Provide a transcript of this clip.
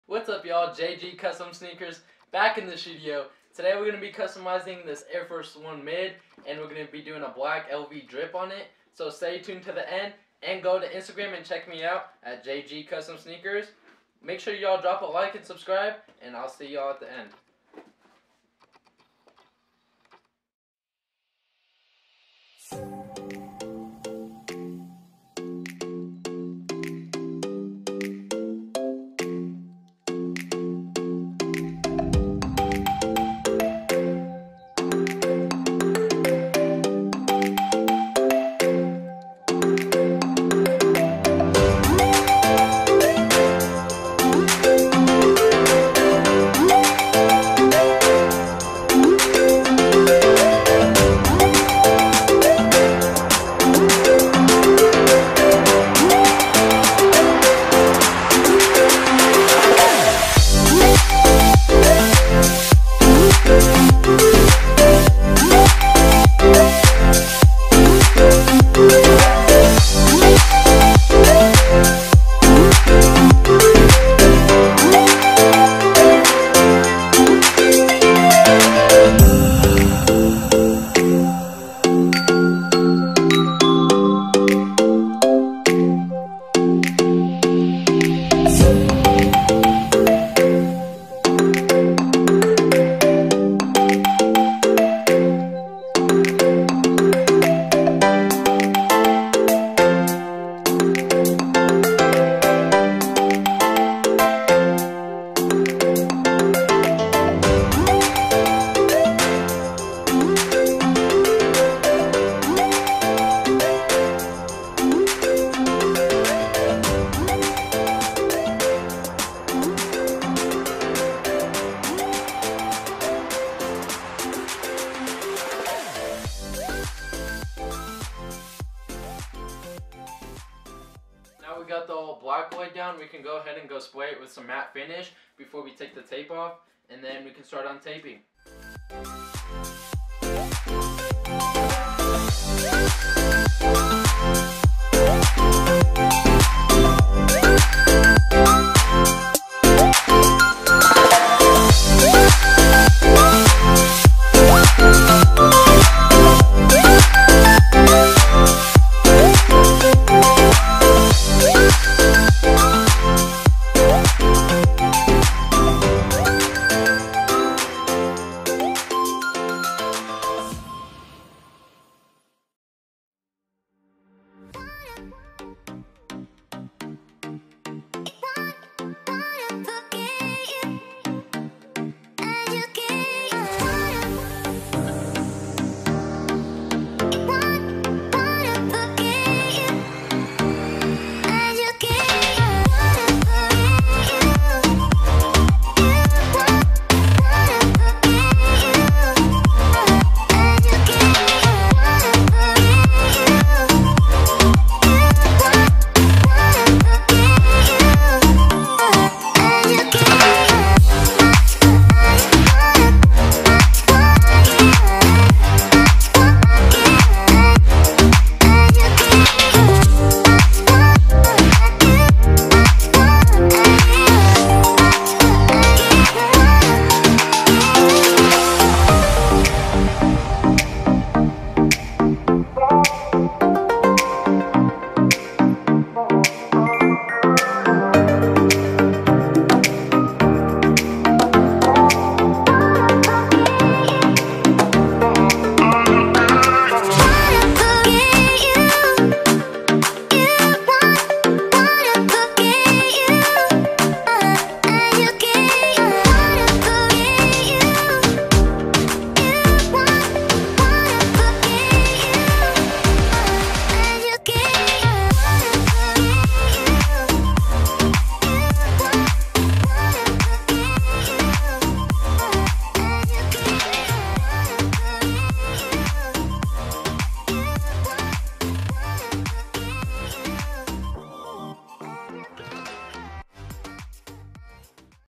What's up, y'all? JG Custom Sneakers back in this video. Today we're going to be customizing this Air Force 1 mid, and we're going to be doing a black LV drip on it. So stay tuned to the end and go to Instagram and check me out at JG Custom Sneakers. Make sure y'all drop a like and subscribe, and I'll see y'all at the end. Now we got the old black laid down, we can go ahead and go spray it with some matte finish before we take the tape off, and then we can start on taping.